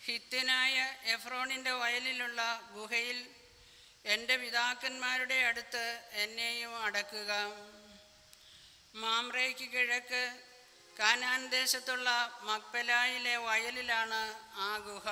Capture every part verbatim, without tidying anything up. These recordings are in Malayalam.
ഹിത്യനായ എഫ്രോണിൻ്റെ വയലിലുള്ള ഗുഹയിൽ എൻ്റെ പിതാക്കന്മാരുടെ അടുത്ത് എന്നെയും അടക്കുക. മാമ്രേക്ക് കിഴക്ക് കാനാൻ ദേശത്തുള്ള മക്പെലായിലെ വയലിലാണ് ആ ഗുഹ.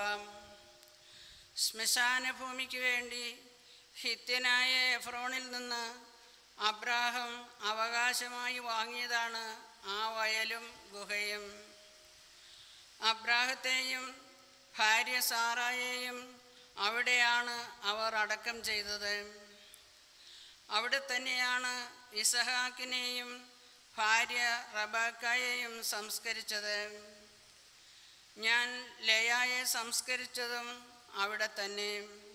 ശ്മശാന ഭൂമിക്ക് വേണ്ടി ഹിത്യനായ എഫ്രോണിൽ നിന്ന് അബ്രാഹം അവകാശമായി വാങ്ങിയതാണ് ആ വയലും ഗുഹയും. അബ്രാഹത്തെയും ഭാര്യ സാറായെയും അവിടെയാണ് അവർ അടക്കം ചെയ്തത്. അവിടെ തന്നെയാണ് ഇസഹാക്കിനെയും ഭാര്യ റബക്കായെയും സംസ്കരിച്ചത്. ഞാൻ ലേയായെ സംസ്കരിച്ചതും അവിടെ തന്നെ.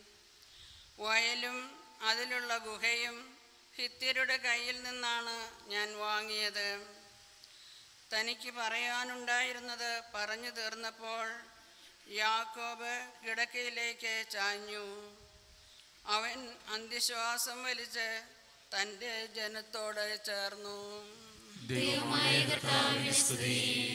വയലും അതിലുള്ള ഗുഹയും ഹിത്യരുടെ കയ്യിൽ നിന്നാണ് ഞാൻ വാങ്ങിയത്. തനിക്ക് പറയാനുണ്ടായിരുന്നത് പറഞ്ഞു തീർന്നപ്പോൾ യാക്കോബ് കിടക്കയിലേക്ക് ചാഞ്ഞു. അവൻ അന്ത്യശ്വാസം വലിച്ച് തൻ്റെ ജനത്തോട് ചേർന്നു. ദൈവമായ കർത്താവിനെ സ്തുതി.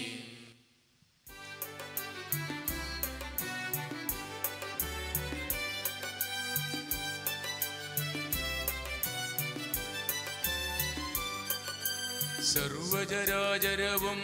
സർവചരാചരവും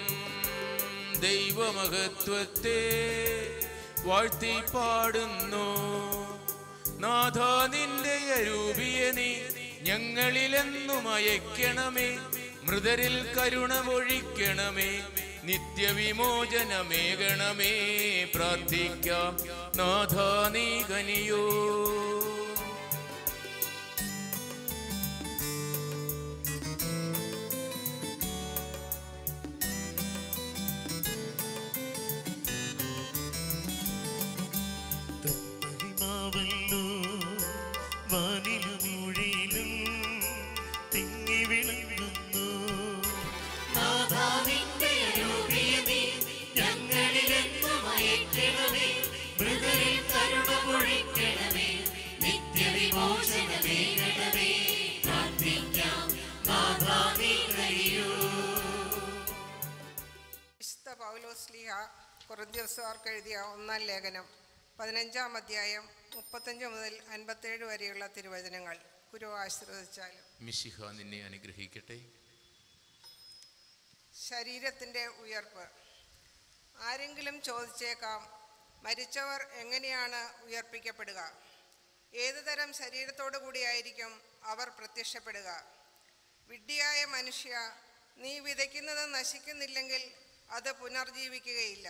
ദൈവമഹത്വത്തെ വാഴ്ത്തി പാടുന്നു. നാഥാ നിന്റെ അരൂപിയെ നീ ഞങ്ങളിലെന്നും അയക്കണമേ. മൃതരിൽ കരുണ പൊഴിക്കണമേ. നിത്യവിമോചനമേകണമേ. പ്രാർത്ഥിക്കാം നാഥാ നീ കനിയോ. വിശുദ്ധ പൗലോസ്ലീഹ കൊറിന്ത്യർക്കാർക്ക് എഴുതിയ ഒന്നാം ലേഖനം പതിനഞ്ചാം അധ്യായം മുപ്പത്തഞ്ച് മുതൽ അൻപത്തേഴ് വരെയുള്ള തിരുവചനങ്ങൾ ഗുരു ആശീർവദിച്ചാലും. മിശിഹ നിന്നെ അനുഗ്രഹിക്കട്ടെ. ശരീരത്തിൻ്റെ ഉയർപ്പ്. ആരെങ്കിലും ചോദിച്ചേക്കാം, മരിച്ചവർ എങ്ങനെയാണ് ഉയർപ്പിക്കപ്പെടുക? ഏതുതരം ശരീരത്തോടു കൂടിയായിരിക്കും അവർ പ്രത്യക്ഷപ്പെടുക? വിഡ്ഢിയായ മനുഷ്യ, നീ വിതയ്ക്കുന്നത് നശിക്കുന്നില്ലെങ്കിൽ അത് പുനർജീവിക്കുകയില്ല.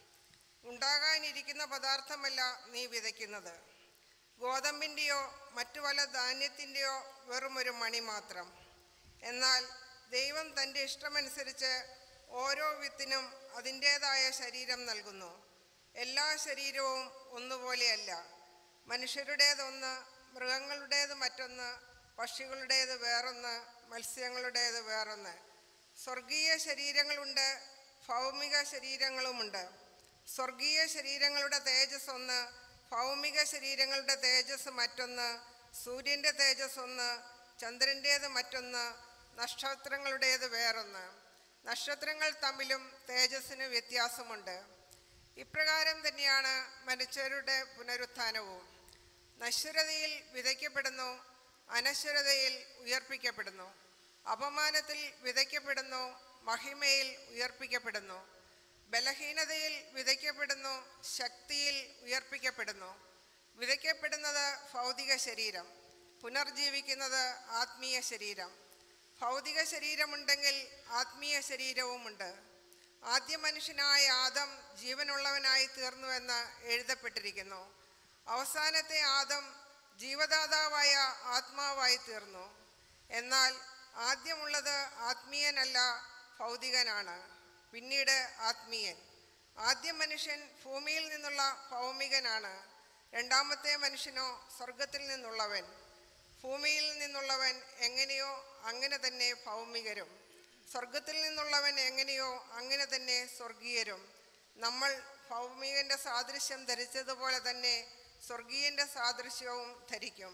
ഉണ്ടാകാനിരിക്കുന്ന പദാർത്ഥമല്ല നീ വിതയ്ക്കുന്നത്, ഗോതമ്പിൻ്റെയോ മറ്റു വല്ല ധാന്യത്തിൻ്റെയോ വെറുമൊരു മണി മാത്രം. എന്നാൽ ദൈവം തൻ്റെ ഇഷ്ടമനുസരിച്ച് ഓരോ വിത്തിനും അതിൻ്റേതായ ശരീരം നൽകുന്നു. എല്ലാ ശരീരവും ഒന്നുപോലെയല്ല. മനുഷ്യരുടേതൊന്ന്, മൃഗങ്ങളുടേത് മറ്റൊന്ന്, പക്ഷികളുടേത് വേറൊന്ന്, മത്സ്യങ്ങളുടേത് വേറൊന്ന്. സ്വർഗീയ ശരീരങ്ങളുണ്ട്, ഭൗമിക ശരീരങ്ങളുമുണ്ട്. സ്വർഗീയ ശരീരങ്ങളുടെ തേജസ് ഒന്ന്, ഭൗമിക ശരീരങ്ങളുടെ തേജസ് മറ്റൊന്ന്. സൂര്യൻ്റെ തേജസ് ഒന്ന്, ചന്ദ്രൻ്റേത് മറ്റൊന്ന്, നക്ഷത്രങ്ങളുടേത് വേറൊന്ന്. നക്ഷത്രങ്ങൾ തമ്മിലും തേജസ്സിന് വ്യത്യാസമുണ്ട്. ഇപ്രകാരം തന്നെയാണ് മനുഷ്യരുടെ പുനരുത്ഥാനവും. നശ്വരതയിൽ വിതയ്ക്കപ്പെടുന്നു, അനശ്വരതയിൽ ഉയർപ്പിക്കപ്പെടുന്നു. അപമാനത്തിൽ വിതയ്ക്കപ്പെടുന്നു, മഹിമയിൽ ഉയർപ്പിക്കപ്പെടുന്നു. ബലഹീനതയിൽ വിതയ്ക്കപ്പെടുന്നു, ശക്തിയിൽ ഉയർപ്പിക്കപ്പെടുന്നു. വിതയ്ക്കപ്പെടുന്നത് ഭൗതിക ശരീരം, പുനർജീവിക്കുന്നത് ആത്മീയ ശരീരം. ഭൗതിക ശരീരമുണ്ടെങ്കിൽ ആത്മീയ ശരീരവുമുണ്ട്. ആദ്യ മനുഷ്യനായ ആദം ജീവനുള്ളവനായി തീർന്നുവെന്ന് എഴുതപ്പെട്ടിരിക്കുന്നു. അവസാനത്തെ ആദം ജീവദാതാവായ ആത്മാവായി തീർന്നു. എന്നാൽ ആദ്യമുള്ളത് ആത്മീയനല്ല, ഭൗതികനാണ്, പിന്നീട് ആത്മീയൻ. ആദ്യ മനുഷ്യൻ ഭൂമിയിൽ നിന്നുള്ള ഭൗമികനാണ്, രണ്ടാമത്തെ മനുഷ്യനോ സ്വർഗത്തിൽ നിന്നുള്ളവൻ. ഭൂമിയിൽ നിന്നുള്ളവൻ എങ്ങനെയോ അങ്ങനെ തന്നെ ഭൗമികരും, സ്വർഗത്തിൽ നിന്നുള്ളവൻ എങ്ങനെയോ അങ്ങനെ തന്നെ സ്വർഗീയരും. നമ്മൾ ഭൗമികൻ്റെ സാദൃശ്യം ധരിച്ചതുപോലെ തന്നെ സ്വർഗീയൻ്റെ സാദൃശ്യവും ധരിക്കും.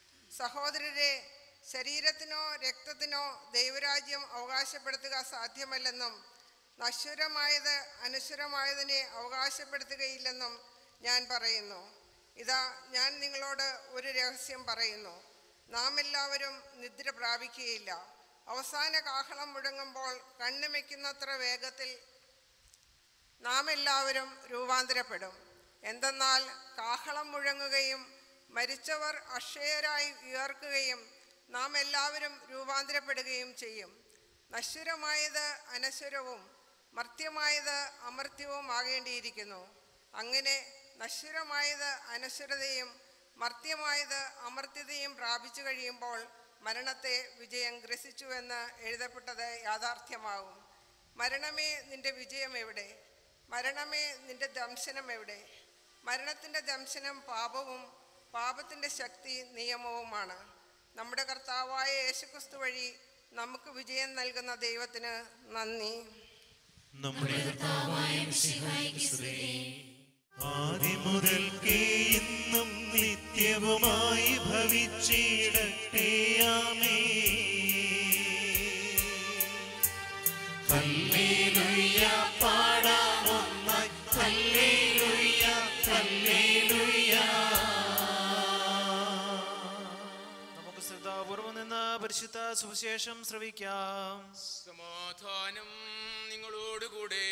സഹോദരരെ, ശരീരത്തിനോ രക്തത്തിനോ ദൈവരാജ്യം അവകാശപ്പെടുത്തുക സാധ്യമല്ലെന്നും നശ്വരമായത് അനശ്വരമായതിനെ അവകാശപ്പെടുത്തുകയില്ലെന്നും ഞാൻ പറയുന്നു, ഇതാ ഞാൻ നിങ്ങളോട് ഒരു രഹസ്യം പറയുന്നു. നാം എല്ലാവരും നിദ്ര പ്രാപിക്കുകയില്ല. അവസാന കാഹളം മുഴങ്ങുമ്പോൾ കണ്ണുമയ്ക്കുന്നത്ര വേഗത്തിൽ നാം എല്ലാവരും രൂപാന്തരപ്പെടും. എന്തെന്നാൽ കാഹളം മുഴങ്ങുകയും മരിച്ചവർ അക്ഷയരായി ഉയർക്കുകയും നാം എല്ലാവരും രൂപാന്തരപ്പെടുകയും ചെയ്യും. നശ്വരമായത് അനശ്വരവും മർത്യമായത് അമർത്യവും ആകേണ്ടിയിരിക്കുന്നു. അങ്ങനെ നശ്വരമായത് അനശ്വരതയും മർത്യമായത് അമർത്യതയും പ്രാപിച്ചു കഴിയുമ്പോൾ മരണത്തെ വിജയം ഗ്രസിച്ചുവെന്ന് എഴുതപ്പെട്ടത് യാഥാർത്ഥ്യമാകും. മരണമേ, നിന്റെ വിജയം എവിടെ? മരണമേ, നിന്റെ ദംശനം എവിടെ? മരണത്തിൻ്റെ ദംശനം പാപവും പാപത്തിൻ്റെ ശക്തി നിയമവുമാണ്. നമ്മുടെ കർത്താവായ യേശുക്രിസ്തു വഴി നമുക്ക് വിജയം നൽകുന്ന ദൈവത്തിന് നന്ദി. നമ്മുടെ കർത്താവായ മിശിഹായ്ക്ക് സ്തുതി. ആദിമുതൽക്കേ ഇന്നും നിത്യവുമായി ഭവിച്ചിടട്ടെ. ആമേൻ. ഹല്ലേലൂയ പാടാം ഒന്നായി. ഹല്ലേലൂയ, ഹല്ലേലൂയ. നമുക്ക് ശ്രദ്ധാപൂർവം നിന്ന് പരിശുദ്ധ സുവിശേഷം ശ്രവിക്കാം. സമാധാനം നിങ്ങളോടുകൂടെ.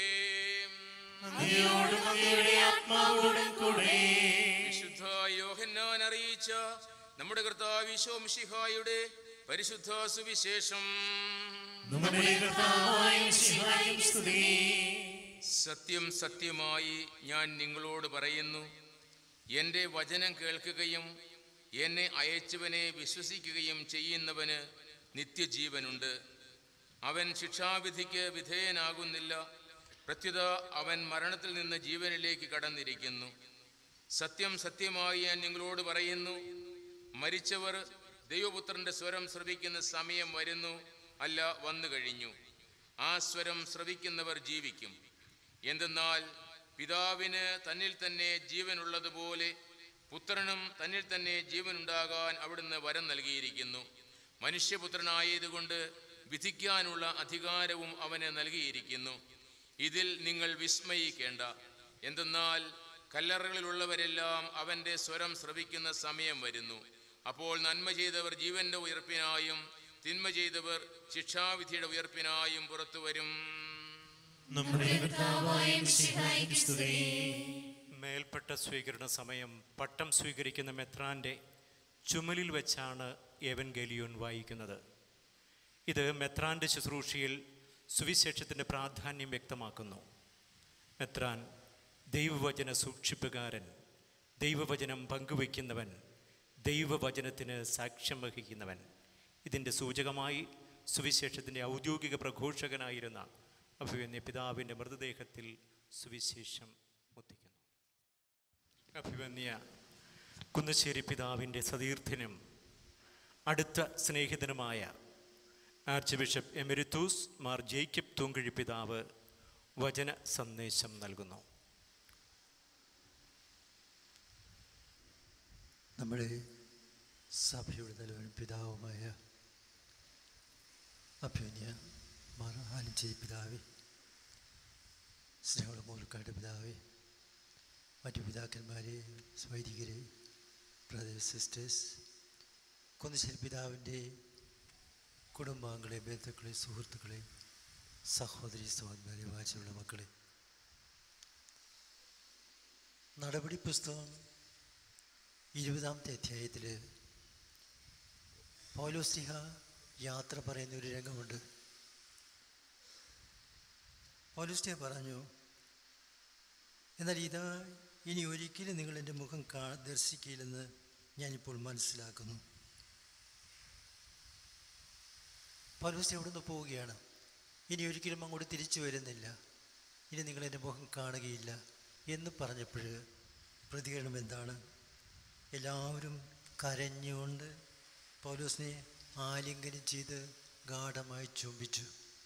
അങ്ങയോടും അങ്ങയുടെ ആത്മാവോടും കൂടെ. വിശുദ്ധ യോഹന്നാൻ അറിയിച്ച നമ്മുടെ കർത്താവ് ഈശോ മിശിഹായുടെ പരിശുദ്ധ സുവിശേഷം. നമ്മുടെ കർത്താവായ മിശിഹായ്ക്ക് സ്തുതി. സത്യം സത്യമായി ഞാൻ നിങ്ങളോട് പറയുന്നു, എൻ്റെ വചനം കേൾക്കുകയും എന്നെ അയച്ചവനെ വിശ്വസിക്കുകയും ചെയ്യുന്നവന് നിത്യജീവനുണ്ട്. അവൻ ശിക്ഷാവിധിക്ക് വിധേയനാകുന്നില്ല, പ്രത്യുത അവൻ മരണത്തിൽ നിന്ന് ജീവനിലേക്ക് കടന്നിരിക്കുന്നു. സത്യം സത്യമായി ഞാൻ നിങ്ങളോട് പറയുന്നു, മരിച്ചവർ ദൈവപുത്രന്റെ സ്വരം ശ്രവിക്കുന്ന സമയം വരുന്നു, അല്ല വന്നു കഴിഞ്ഞു. ആ സ്വരം ശ്രവിക്കുന്നവർ ജീവിക്കും. എന്തെന്നാൽ പിതാവിന് തന്നിൽ തന്നെ ജീവനുള്ളതുപോലെ പുത്രനും തന്നിൽ തന്നെ ജീവനുണ്ടാകാൻ അവിടുന്ന് വരം നൽകിയിരിക്കുന്നു. മനുഷ്യപുത്രനായതുകൊണ്ട് വിധിക്കാനുള്ള അധികാരവും അവന് നൽകിയിരിക്കുന്നു. ഇതിൽ നിങ്ങൾ വിസ്മയിക്കേണ്ട. എന്തെന്നാൽ കല്ലറകളിലുള്ളവരെല്ലാം അവൻ്റെ സ്വരം ശ്രവിക്കുന്ന സമയം വരുന്നു. അപ്പോൾ നന്മ ചെയ്തവർ ജീവന്റെ ഉയർപ്പിനായും തിന്മ ചെയ്തവർ ശിക്ഷാവിധിയുടെ ഉയർപ്പിനായും പുറത്തു വരും. നമ്മുടെ കർത്താവായ മിശിഹായ്ക്ക് സ്തുതി. മേൽപ്പെട്ട സ്വീകരണ സമയം പട്ടം സ്വീകരിക്കുന്ന മെത്രാൻ്റെ ചുമലിൽ വെച്ചാണ് എവൻഗേലിയോൻ വായിക്കുന്നത്. ഇത് മെത്രാൻ്റെ ശുശ്രൂഷയിൽ സുവിശേഷത്തിൻ്റെ പ്രാധാന്യം വ്യക്തമാക്കുന്നു. മെത്രാൻ ദൈവവചന സൂക്ഷിപ്പുകാരൻ, ദൈവവചനം പങ്കുവയ്ക്കുന്നവൻ, ദൈവവചനത്തിന് സാക്ഷ്യം വഹിക്കുന്നവൻ. ഇതിൻ്റെ സൂചകമായി സുവിശേഷത്തിൻ്റെ ഔദ്യോഗിക പ്രഘോഷകനായിരുന്ന അഭിവന്യ പിതാവിൻ്റെ മൃതദേഹത്തിൽ സുവിശേഷം മുത്തിക്കുന്നു. അഭിവന്യ കുന്നശ്ശേരി പിതാവിൻ്റെ സതീർത്ഥ്യനും അടുത്ത സ്നേഹിതനുമായ archbishop emeritus Mar Jacob Thoomkuzhy പിതാവ് വചന സന്ദേശം നൽകുന്നു. നമ്മുടെ സഭയുടെ തലവനും പിതാവുമായ അഭിവന്യ മാർ ആലഞ്ചേരി പിതാവേ, സ്നേഹമുള്ള മൂലക്കാട് പിതാവേ, മറ്റു പിതാക്കന്മാരെ, വൈദികരെ, ബ്രദേഴ്സ് സിസ്റ്റേഴ്സ്, കുന്നശ്ശേരി പിതാവിൻ്റെ കുടുംബാംഗങ്ങളെ, ബന്ധുക്കളെ, സുഹൃത്തുക്കളെ, സഹോദരി സഹോദരന്മാരെ, വാചയുള്ള മക്കളെ, നടപടി പുസ്തകം ഇരുപതാമത്തെ അധ്യായത്തിൽ പൗലോസ്ലീഹ യാത്ര പറയുന്ന ഒരു രംഗമുണ്ട്. പൗലോസ്ലീഹ പറഞ്ഞു, എന്നാൽ ഇതാ ഇനി ഒരിക്കലും നിങ്ങൾ എൻ്റെ മുഖം കാ ദർശിക്കില്ലെന്ന് ഞാനിപ്പോൾ മനസ്സിലാക്കുന്നു. പൗലോസ്ലീഹ അവിടുന്ന് പോവുകയാണ്. ഇനി ഒരിക്കലും അങ്ങോട്ട് തിരിച്ചു വരുന്നില്ല, ഇനി നിങ്ങളെൻ്റെ മുഖം കാണുകയില്ല എന്ന് പറഞ്ഞപ്പോൾ പ്രതികരണം എന്താണ്? എല്ലാവരും കരഞ്ഞുകൊണ്ട് പൗലോസിനെ ആലിംഗനം ചെയ്ത് ഗാഢമായി ചുംബിച്ചു.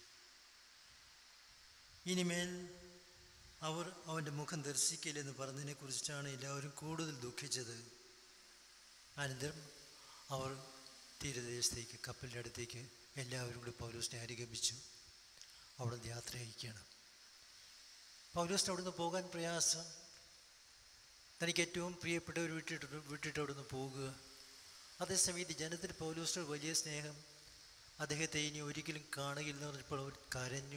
ഇനിമേൽ അവർ അവൻ്റെ മുഖം ദർശിക്കില്ലെന്ന് പറഞ്ഞതിനെ കുറിച്ചാണ് എല്ലാവരും കൂടുതൽ ദുഃഖിച്ചത്. അനന്തരം അവർ തീരദേശത്തേക്ക്, കപ്പലിൻ്റെ അടുത്തേക്ക് എല്ലാവരും കൂടി പൗലോസിനെ അനുഗമിച്ചു. അവിടെ യാത്ര അയക്കുകയാണ്. പൗലോസിന് അവിടുന്ന് പോകാൻ പ്രയാസം. തനിക്ക് ഏറ്റവും പ്രിയപ്പെട്ടവർ വിട്ടിട്ട് വിട്ടിട്ട് അവിടെ നിന്ന് പോകുക. അതേസമയത്ത് ജനത്തിന് പൗലോസിനോട് വലിയ സ്നേഹം, അദ്ദേഹത്തെ ഇനി ഒരിക്കലും കാണുകയില്ലെന്ന് പറഞ്ഞപ്പോൾ അവർ കരഞ്ഞു.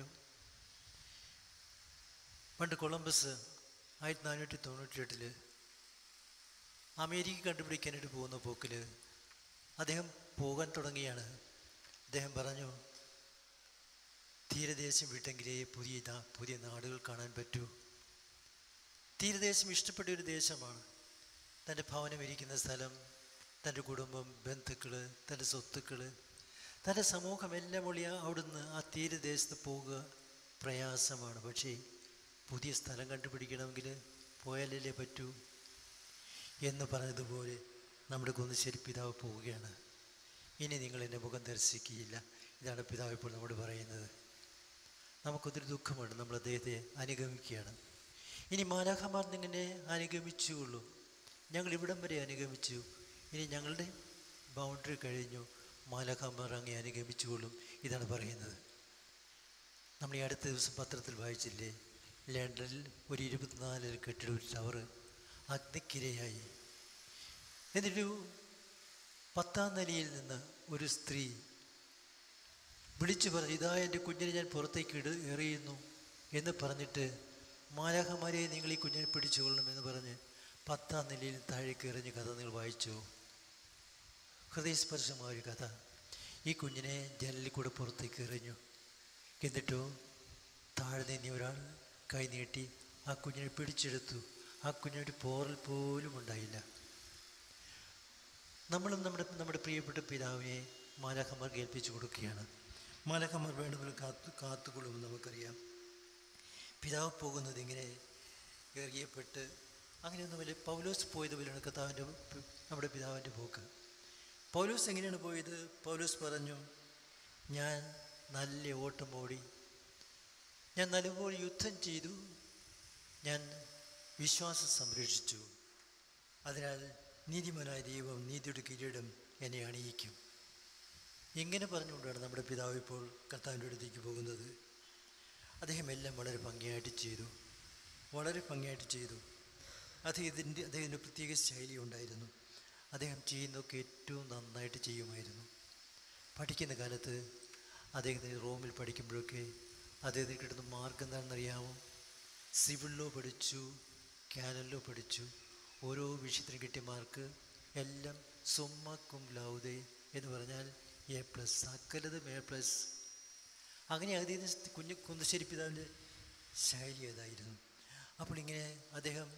പണ്ട് കൊളംബസ് ആയിരത്തി നാനൂറ്റി തൊണ്ണൂറ്റി എട്ടില് അമേരിക്ക കണ്ടുപിടിക്കാനായിട്ട് പോകുന്ന പോക്കിൽ അദ്ദേഹം പോകാൻ തുടങ്ങിയാണ്. അദ്ദേഹം പറഞ്ഞു, തീരദേശം വിട്ടെങ്കിലേ പുതിയ പുതിയ നാടുകൾ കാണാൻ പറ്റൂ. തീരദേശം ഇഷ്ടപ്പെട്ട ഒരു ദേശമാണ്. തൻ്റെ ഭവനം ഇരിക്കുന്ന സ്ഥലം, തൻ്റെ കുടുംബം, ബന്ധുക്കൾ, തൻ്റെ സ്വത്തുക്കൾ, തൻ്റെ സമൂഹം എല്ലാം ഒളിയ അവിടുന്ന് ആ തീരദേശത്ത് പോവുക പ്രയാസമാണ്. പക്ഷേ പുതിയ സ്ഥലം കണ്ടുപിടിക്കണമെങ്കിൽ പോയാലല്ലേ പറ്റൂ എന്ന് പറഞ്ഞതുപോലെ നമ്മുടെ കുന്നശ്ശേരി പിതാവ് പോവുകയാണ്. ഇനി നിങ്ങൾ എൻ്റെ മുഖം ദർശിക്കുകയില്ല. ഇതാണ് പിതാവ് ഇപ്പോൾ നമ്മോട് പറയുന്നത്. നമുക്കൊത്തിരി ദുഃഖമുണ്ട്. നമ്മൾ അദ്ദേഹത്തെ അനുഗമിക്കുകയാണ്. ഇനി മാലാഖമാർ നിങ്ങനെ അനുഗമിച്ചുള്ളൂ. ഞങ്ങൾ ഇവിടം വരെ അനുഗമിച്ചു. ഇനി ഞങ്ങളുടെ ബൗണ്ടറി കഴിഞ്ഞു. മാലാഖമാർ അങ്ങേ അനുഗമിച്ചുകൊള്ളും. ഇതാണ് പറയുന്നത്. നമ്മൾ ഈ അടുത്ത ദിവസം പത്രത്തിൽ വായിച്ചില്ലേ, ലണ്ടനിൽ ഒരു ഇരുപത്തിനാല് കെട്ടിട ഒരു ടവർ അഗ്നിക്കിരയായി. എന്നിട്ടൊരു പത്താം നിലയിൽ നിന്ന് ഒരു സ്ത്രീ വിളിച്ചു പറഞ്ഞു, ഇതാ എൻ്റെ കുഞ്ഞിനെ ഞാൻ പുറത്തേക്ക് ഇട എറിയുന്നു എന്ന് പറഞ്ഞിട്ട്, മാലാഖമാരെ നിങ്ങൾ ഈ കുഞ്ഞിനെ പിടിച്ചുകൊള്ളണം എന്ന് പറഞ്ഞ് പത്താം നിലയിൽ താഴേക്ക് എറിഞ്ഞ കഥ നിങ്ങൾ വായിച്ചു. ഹൃദയസ്പർശമായ ഒരു കഥ. ഈ കുഞ്ഞിനെ ജനലിൽ കൂടെ പുറത്തേക്ക് എറിഞ്ഞു. എന്നിട്ടോ താഴെ നിന്ന് ഒരാൾ കൈ നീട്ടി ആ കുഞ്ഞിനെ പിടിച്ചെടുത്തു. ആ കുഞ്ഞിനൊരു പോറൽ പോലും ഉണ്ടായില്ല. നമ്മളും നമ്മുടെ നമ്മുടെ പ്രിയപ്പെട്ട പിതാവിനെ മാലാഖമാർക്ക് ഏൽപ്പിച്ചു കൊടുക്കുകയാണ്. മാലാഖമാർ വേണ്ടപോലെ കാത്തു കാത്തുകൊള്ളുമെന്ന് നമുക്കറിയാം. പിതാവ് പോകുന്നത് ഇങ്ങനെ എറിയപ്പെട്ട് അങ്ങനെയൊന്നും വലിയ പൗലോസ് പോയതുപോലെയാണ് കർത്താവിൻ്റെ നമ്മുടെ പിതാവിൻ്റെ പോക്ക്. പൗലോസ് എങ്ങനെയാണ് പോയത്? പൗലോസ് പറഞ്ഞു, ഞാൻ നല്ല ഓട്ടം ഓടി, ഞാൻ നല്ലപോലെ യുദ്ധം ചെയ്തു, ഞാൻ വിശ്വാസം സംരക്ഷിച്ചു, അതിനാൽ നീതിമാനായ ദൈവം നീതിയുടെ കിരീടം എന്നെ അണിയിക്കും. ഇങ്ങനെ പറഞ്ഞുകൊണ്ടാണ് നമ്മുടെ പിതാവ് ഇപ്പോൾ കർത്താവിൻ്റെ അടുത്തേക്ക് പോകുന്നത്. അദ്ദേഹം എല്ലാം വളരെ ഭംഗിയായിട്ട് ചെയ്തു, വളരെ ഭംഗിയായിട്ട് ചെയ്തു. അദ്ദേഹത്തിൻ്റെ അദ്ദേഹത്തിൻ്റെ പ്രത്യേക ശൈലി ഉണ്ടായിരുന്നു. അദ്ദേഹം ചെയ്യുന്നതൊക്കെ ഏറ്റവും നന്നായിട്ട് ചെയ്യുമായിരുന്നു. പഠിക്കുന്ന കാലത്ത് അദ്ദേഹത്തിന് റോമിൽ പഠിക്കുമ്പോഴൊക്കെ അദ്ദേഹത്തിന് കിട്ടുന്ന മാർക്ക് എന്താണെന്നറിയാമോ? സിവിൽ ലോ പഠിച്ചു, കാനൻ ലോ പഠിച്ചു. ഓരോ വിഷയത്തിനും കിട്ടിയ മാർക്ക് എല്ലാം സുമ്മ കും ലൗദേ എന്ന് പറഞ്ഞാൽ എ പ്ലസ്, സകലതും എ പ്ലസ്. അങ്ങനെ അദ്ദേഹത്തിന് കുഞ്ഞു കുന്നശ്ശേരി പിതാവിൻ്റെ ശൈലി അതായിരുന്നു. അപ്പോൾ ഇങ്ങനെ അദ്ദേഹം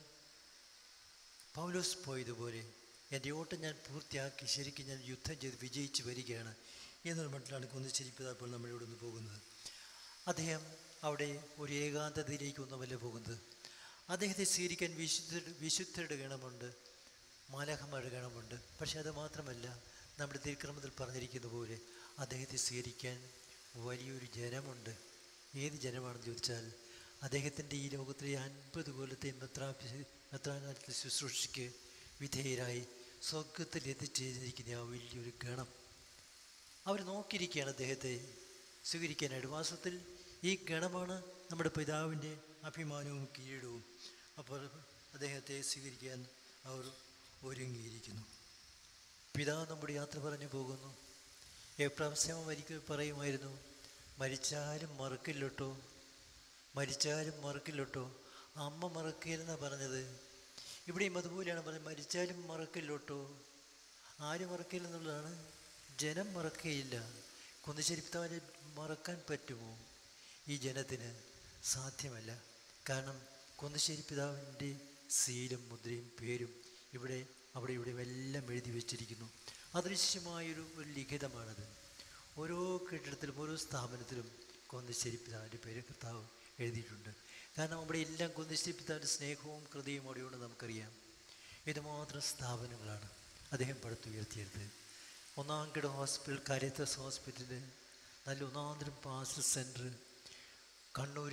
പൗലോസ് പോയതുപോലെ എൻ്റെ ഓട്ടം ഞാൻ പൂർത്തിയാക്കി ശരിക്കും ഞാൻ യുദ്ധം ചെയ്ത് വിജയിച്ച് വരികയാണ് എന്നൊരു മട്ടിലാണ് കുന്നശ്ശേരി പിതാവ് ഇപ്പോൾ നമ്മളിവിടെ നിന്ന് പോകുന്നത്. അദ്ദേഹം അവിടെ ഒരു ഏകാന്തതയിലേക്കൊന്നുമല്ല പോകുന്നത്. അദ്ദേഹത്തെ സ്വീകരിക്കാൻ വിശുദ്ധ വിശുദ്ധരുടെ ഗണമുണ്ട്, മാലാഖമാരുടെ ഗണമുണ്ട്. പക്ഷേ അത് മാത്രമല്ല, നമ്മുടെ തിരുക്രമത്തിൽ പറഞ്ഞിരിക്കുന്ന പോലെ അദ്ദേഹത്തെ സ്വീകരിക്കാൻ വലിയൊരു ജനമുണ്ട്. ഏത് ജനമാണെന്ന് ചോദിച്ചാൽ, അദ്ദേഹത്തിൻ്റെ ഈ ലോകത്തിലെ അൻപത് കൊല്ലത്തെ മെത്രാ മെത്രാനാഥ ശുശ്രൂഷയ്ക്ക് വിധേയരായി സ്വർഗത്തിൽ എത്തിച്ചേർന്നിരിക്കുന്ന ആ വലിയൊരു ഗണം. അവർ നോക്കിയിരിക്കുകയാണ് അദ്ദേഹത്തെ സ്വീകരിക്കാനായിട്ട്. വാസ്തവത്തിൽ ഈ ഗണമാണ് നമ്മുടെ പിതാവിൻ്റെ അഭിമാനവും കിരീടവും. അപ്പോൾ അദ്ദേഹത്തെ സ്വീകരിക്കാൻ അവർ ഒരുങ്ങിയിരിക്കുന്നു. പിതാവ് നമ്മുടെ യാത്ര പറഞ്ഞു പോകുന്നു. എപ്രാവശ്യം ഒരിക്കൽ പറയുമായിരുന്നു, മരിച്ചാലും മറക്കില്ലട്ടോ, മരിച്ചാലും മറക്കില്ലട്ടോ. അമ്മ മറക്കില്ലെന്നാണ് പറഞ്ഞത്. ഇവിടെയും അതുപോലെയാണ് പറഞ്ഞത്, മരിച്ചാലും മറക്കില്ലട്ടോ. ആര് മറക്കില്ലെന്നുള്ളതാണ്, ജനം മറക്കുകയില്ല. കുന്നശ്ശേരി പിതാവിനെ മറക്കാൻ പറ്റുമോ? ഈ ജനത്തിന് സാധ്യമല്ല. കാരണം കുന്നശ്ശേരി പിതാവിൻ്റെ സീലും മുദ്രയും പേരും ഇവിടെ അവിടെ ഇവിടെ എല്ലാം എഴുതി വച്ചിരിക്കുന്നു. അദൃശ്യമായൊരു ഒരു ലിഖിതമാണത്. ഓരോ കെട്ടിടത്തിലും ഓരോ സ്ഥാപനത്തിലും കുന്നശ്ശേരി പിതാവിൻ്റെ പേര് കർത്താവ് എഴുതിയിട്ടുണ്ട്. കാരണം അവിടെ എല്ലാം കുന്നശ്ശേരി പിതാവിൻ്റെ സ്നേഹവും ഹൃദയവും അവിടെയുണ്ട് നമുക്കറിയാം. ഇതുമാത്രം സ്ഥാപനങ്ങളാണ് അദ്ദേഹം പടുത്തുയർത്തിയത്. ഒന്നാം കിട ഹോസ്പിറ്റൽ, കാരിത്താസ് ഹോസ്പിറ്റല്, നല്ല ഒന്നാന്തരം പാസ്റ്റർ സെൻറ്റർ, കണ്ണൂർ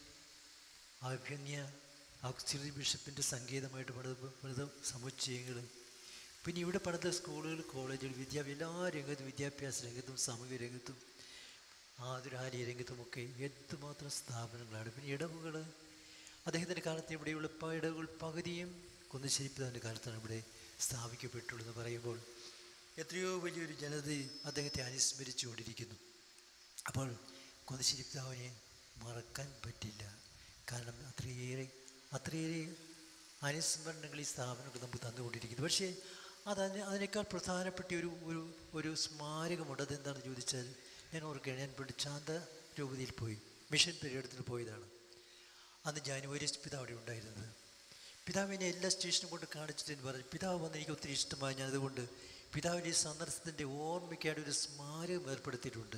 ആഭ്യന്യ ഓക്സിലറി ബിഷപ്പിൻ്റെ സംഗീതമായിട്ട് പണിത പണിത സമുച്ചയങ്ങൾ, പിന്നെ ഇവിടെ പണിത സ്കൂളുകൾ, കോളേജുകൾ, വിദ്യാഭ്യാസം, എല്ലാ രംഗത്തും, വിദ്യാഭ്യാസ രംഗത്തും സാമൂഹിക രംഗത്തും ആതുരാലയ രംഗത്തുമൊക്കെ എന്തുമാത്രം സ്ഥാപനങ്ങളാണ്. പിന്നെ ഇടവുകൾ, അദ്ദേഹത്തിൻ്റെ കാലത്ത് ഇവിടെയുള്ള ഇടവുകൾ പകുതിയും കുന്നശ്ശേരി പിതാവിൻ്റെ കാലത്താണ് ഇവിടെ സ്ഥാപിക്കപ്പെട്ടുള്ളൂ എന്ന് പറയുമ്പോൾ എത്രയോ വലിയൊരു ജനത അദ്ദേഹത്തെ അനുസ്മരിച്ചുകൊണ്ടിരിക്കുന്നു. അപ്പോൾ കുന്നശ്ശേരി പിതാവിനെ മറക്കാൻ പറ്റില്ല. കാരണം അത്രയേറെ അത്രയേറെ അനുസ്മരണങ്ങൾ ഈ സ്ഥാപനമൊക്കെ നമുക്ക് തന്നുകൊണ്ടിരിക്കുന്നു. പക്ഷേ അത് അതിന് അതിനേക്കാൾ പ്രധാനപ്പെട്ട ഒരു ഒരു ഒരു സ്മാരകമുണ്ട്. അതെന്താണെന്ന് ചോദിച്ചാൽ, ഞാൻ ഓർക്കുകയാണ്, ഞാൻ പണ്ട് ശാന്ത രൂപതയിൽ പോയി മിഷൻ പര്യടനത്തിൽ പോയതാണ്. അന്ന് ജാനുവരി പിതാവ് അവിടെ ഉണ്ടായിരുന്നത്. പിതാവിനെ എല്ലാ സ്റ്റേഷനും കൊണ്ട് കാണിച്ചിട്ട് പറഞ്ഞു, പിതാവ് വന്ന് എനിക്ക് ഒത്തിരി ഇഷ്ടമായി, ഞാൻ അതുകൊണ്ട് പിതാവിൻ്റെ ഈ സന്ദർശനത്തിൻ്റെ ഓർമ്മയ്ക്കായിട്ട് ഒരു സ്മാരകം ഏർപ്പെടുത്തിയിട്ടുണ്ട്.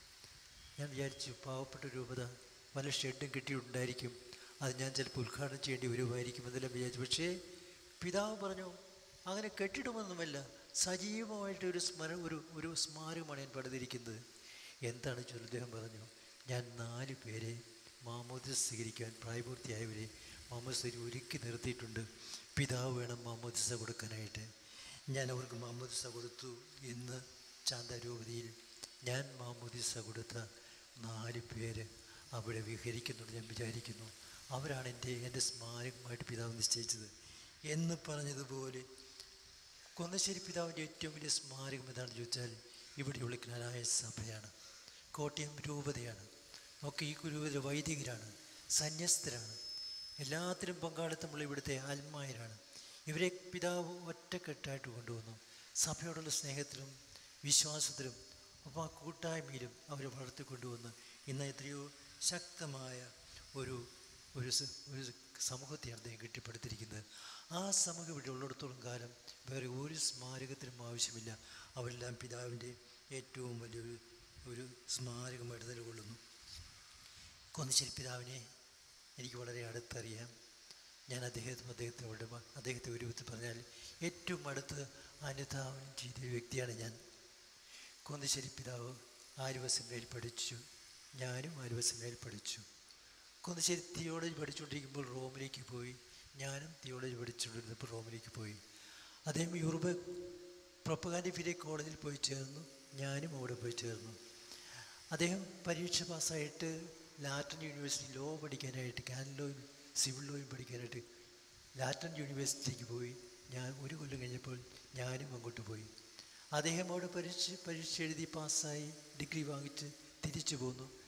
ഞാൻ വിചാരിച്ചു പാവപ്പെട്ട രൂപത പല ഷെഡും കിട്ടിയിട്ടുണ്ടായിരിക്കും, അത് ഞാൻ ചിലപ്പോൾ ഉദ്ഘാടനം ചെയ്യേണ്ടി വരുമായിരിക്കും എന്നെല്ലാം വിചാരിച്ചു. പക്ഷേ പിതാവ് പറഞ്ഞു, അങ്ങനെ കെട്ടിടുമൊന്നുമല്ല, സജീവമായിട്ട് ഒരു സ്മര ഒരു ഒരു സ്മാരകമാണ് ഞാൻ പണിതിരിക്കുന്നത്. എന്താണ് ചൊല്ലി അദ്ദേഹം പറഞ്ഞു, ഞാൻ നാല് പേരെ മാമോദിസ സ്വീകരിക്കാൻ പ്രായപൂർത്തിയായവരെ മാമോദിസയിൽ ഒരുക്കി നിർത്തിയിട്ടുണ്ട്. പിതാവ് വേണം മാമോദിസ കൊടുക്കാനായിട്ട്. ഞാൻ അവർക്ക് മാമോദിസ കൊടുത്തു. ഇന്ന് ചാന്താരൂപതയിൽ ഞാൻ മാമോദിസ കൊടുത്ത നാല് പേര് അവിടെ വിഹരിക്കുന്നുണ്ട്. ഞാൻ വിചാരിക്കുന്നു അവരാണ് എൻ്റെ എൻ്റെ സ്മാരകമായിട്ട് പിതാവ് നിശ്ചയിച്ചത് എന്ന് പറഞ്ഞതുപോലെ കുന്നശ്ശേരി പിതാവിൻ്റെ ഏറ്റവും വലിയ സ്മാരകം എന്താണെന്ന് ചോദിച്ചാൽ ഇവിടെയുള്ള ജ്ഞാനായ സഭയാണ്, കോട്ടയം രൂപതയാണ്. ഒക്കെ ഈ രൂപത വൈദികരാണ്, സന്യസ്തരാണ്, എല്ലാത്തിലും പങ്കാളിത്തമുള്ള ഇവിടുത്തെ ആത്മായരാണ്. ഇവരെ പിതാവ് ഒറ്റക്കെട്ടായിട്ട് കൊണ്ടുവന്നു. സഭയോടുള്ള സ്നേഹത്തിലും വിശ്വാസത്തിലും ഒപ്പം ആ കൂട്ടായ്മയിലും അവരെ വളർത്തിക്കൊണ്ടുവന്ന് ഇന്ന് എത്രയോ ശക്തമായ ഒരു ഒരു ഒരു സമൂഹത്തെയാണ് അദ്ദേഹം കെട്ടിപ്പടുത്തിരിക്കുന്നത്. ആ സമൂഹം ഇവിടെ ഉള്ളിടത്തോളം കാലം വേറെ ഒരു സ്മാരകത്തിനും ആവശ്യമില്ല. അവരെല്ലാം പിതാവിൻ്റെ ഏറ്റവും വലിയൊരു ഒരു സ്മാരകമായിട്ട് നിലകൊള്ളുന്നു. കുന്നശ്ശേരി പിതാവിനെ എനിക്ക് വളരെ അടുത്തറിയാം. ഞാൻ അദ്ദേഹത്തിന് അദ്ദേഹത്തോട് അദ്ദേഹത്തെ ഒരു വിധത്തിൽ പറഞ്ഞാൽ ഏറ്റവും അടുത്ത് അനുധാവനം ചെയ്തൊരു വ്യക്തിയാണ് ഞാൻ. കുന്നശ്ശേരി പിതാവ് ആലുവ സെമിനാരിയിൽ പഠിച്ചു, ഞാനും ആലുവ സെമിനാരിയിൽ പഠിച്ചു. കുന്നശ്ശേരി തിയോളജി പഠിച്ചുകൊണ്ടിരിക്കുമ്പോൾ റോമിലേക്ക് പോയി, ഞാനും തിയോളജി പഠിച്ചുകൊണ്ടിരുന്നപ്പോൾ റോമിലേക്ക് പോയി. അദ്ദേഹം യൂറോപ്പ് പ്രൊപ്പഗാൻഡിഫിലെ കോളേജിൽ പോയി ചേർന്നു, ഞാനും അവിടെ പോയി ചേർന്നു. അദ്ദേഹം പരീക്ഷ പാസ്സായിട്ട് ലാറ്റൻ യൂണിവേഴ്സിറ്റി ലോ പഠിക്കാനായിട്ട്, കാനൻ ലോയും സിവിൽ ലോയും പഠിക്കാനായിട്ട് ലാറ്റൻ യൂണിവേഴ്സിറ്റിക്ക് പോയി. ഞാൻ ഒരു കൊല്ലം കഴിഞ്ഞപ്പോൾ ഞാനും അങ്ങോട്ട് പോയി. അദ്ദേഹം അവിടെ പരീക്ഷ പരീക്ഷ എഴുതി പാസ്സായി ഡിഗ്രി വാങ്ങിച്ച് തിരിച്ചു പോന്നു.